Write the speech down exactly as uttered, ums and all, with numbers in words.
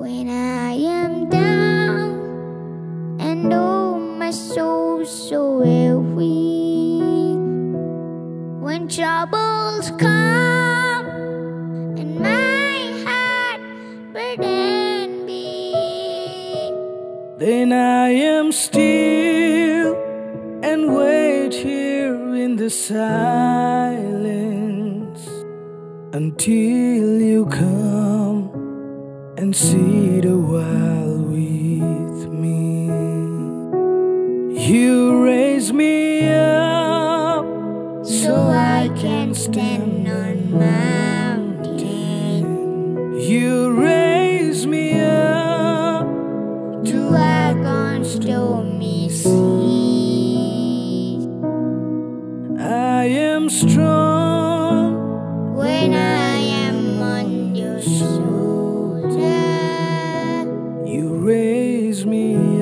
when I am down and oh my soul so weary, when troubles come and my heart burden be, then I am still and wait here in the silence until you come and sit a while with me. You raise me up so I can stand on mountain. You raise me up to walk on stormy seas. I am strong when I am on your shoulder. You raise me